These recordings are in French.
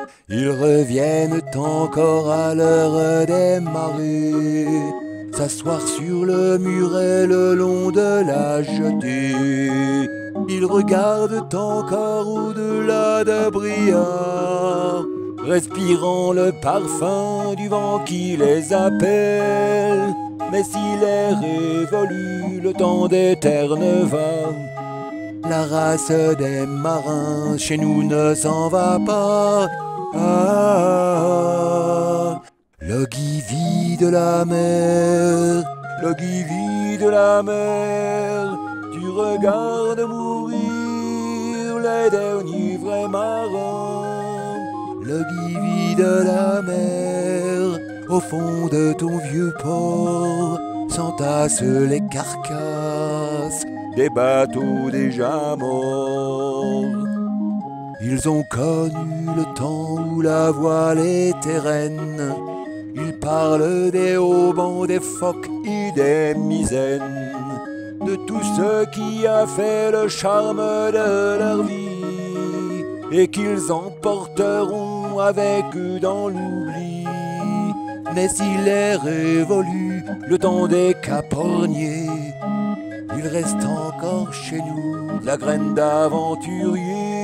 Ils reviennent encore à l'heure des marées, s'asseoir sur le muret le long de la jetée. Ils regardent encore au-delà de Briard, respirant le parfum du vent qui les appelle. Mais si l'air évolue, le temps des ternes va. La race des marins chez nous ne s'en va pas. Ah, l'ogivie de la mer, l'ogivie de la mer, tu regardes mourir les derniers vrais marins. L'ogivie de la mer, au fond de ton vieux port, s'entassent les carcasses des bateaux déjà morts. Ils ont connu le temps où la voile était reine. Ils parlent des haubans, des phoques et des misaines, de tout ce qui a fait le charme de leur vie, et qu'ils emporteront avec eux dans l'oubli. Mais si l'air évolue, le temps des caporniers, il reste encore chez nous la graine d'aventurier.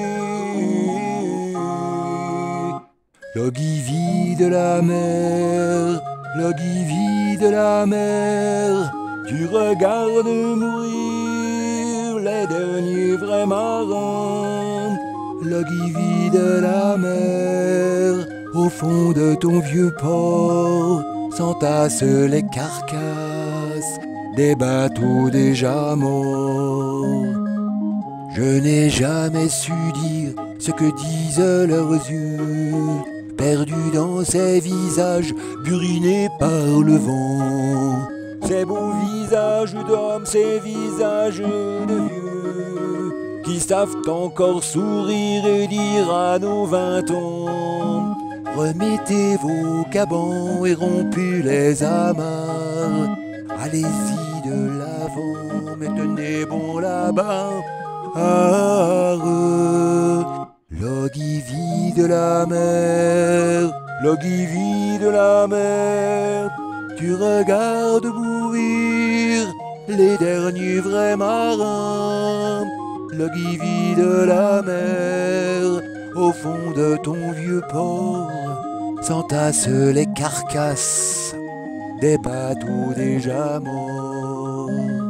L'ogivie de la mer, l'ogivie de la mer, tu regardes mourir les derniers vrais marins. L'ogivie de la mer, au fond de ton vieux port, s'entassent les carcasses des bateaux déjà morts. Je n'ai jamais su dire ce que disent leurs yeux, perdus dans ces visages burinés par le vent. Ces beaux visages d'hommes, ces visages de vieux, qui savent encore sourire et dire à nos 20 ans: remettez vos gabans et rompez les amarres. Allez-y de l'avant, mais tenez bon là-bas. L'ogivie de la mer, l'ogivie de la mer, tu regardes mourir les derniers vrais marins. L'ogivie de la mer, au fond de ton vieux port, s'entassent les carcasses des bateaux déjà morts.